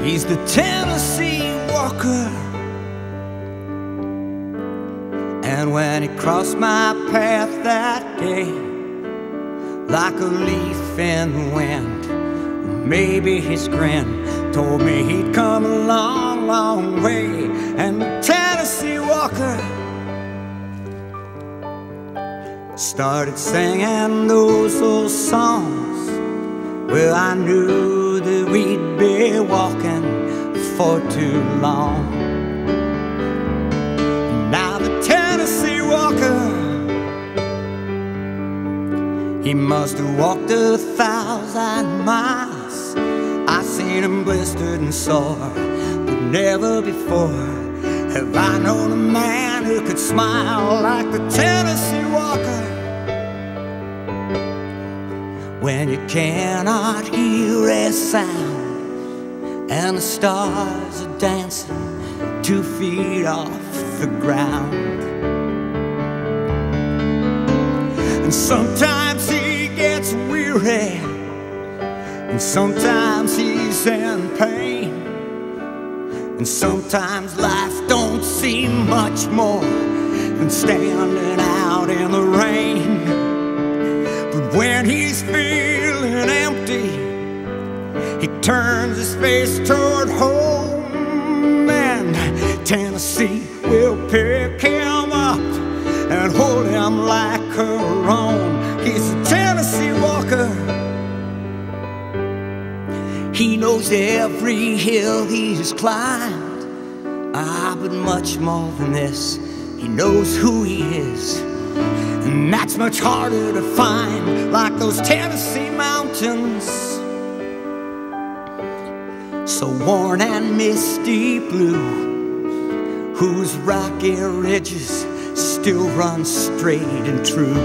He's the Tennessee Walker. And when he crossed my path that day, like a leaf in the wind, maybe his grin told me he'd come a long, long way. And the Tennessee Walker started singing those old songs. Well, I knew that we'd be walking for too long. Now the Tennessee Walker, he must have walked 1,000 miles. I seen him blistered and sore, but never before have I known a man who could smile like the Tennessee Walker. When you cannot hear a sound and the stars are dancing 2 feet off the ground. And sometimes he gets weary, and sometimes he's in pain, and sometimes life don't seem much more than standing out in the rain. But when he's feeling empty, he turns his face toward home, and Tennessee will pick him up and hold him like her own. He's a Tennessee Walker. He knows every hill he's climbed, but much more than this, he knows who he is. And that's much harder to find, like those Tennessee mountains, so worn and misty blue, whose rocky ridges still run straight and true.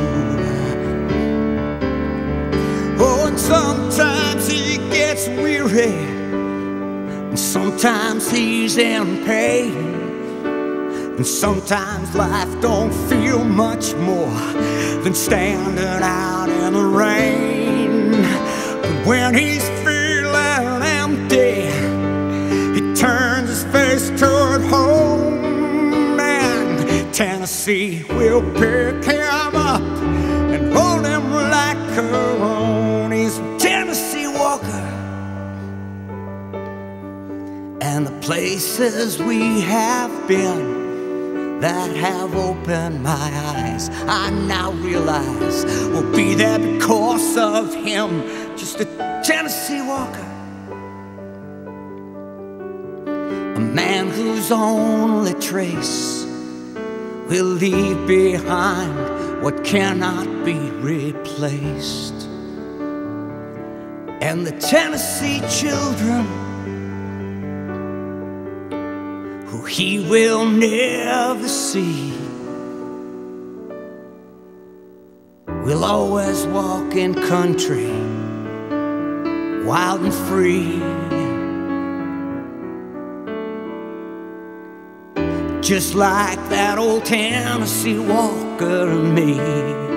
Oh, and sometimes he gets weary, and sometimes he's in pain, and sometimes life don't feel much more than standing out in the rain. But when he's feeling empty, he turns his face toward home, and Tennessee will pick him up and hold him like her own. He's a Tennessee Walker. And the places we have been that have opened my eyes, I now realize will be there because of him, just a Tennessee Walker. A man whose only trace will leave behind what cannot be replaced. And the Tennessee children, who he will never see, will always walk in country, wild and free, just like that old Tennessee Walker and me.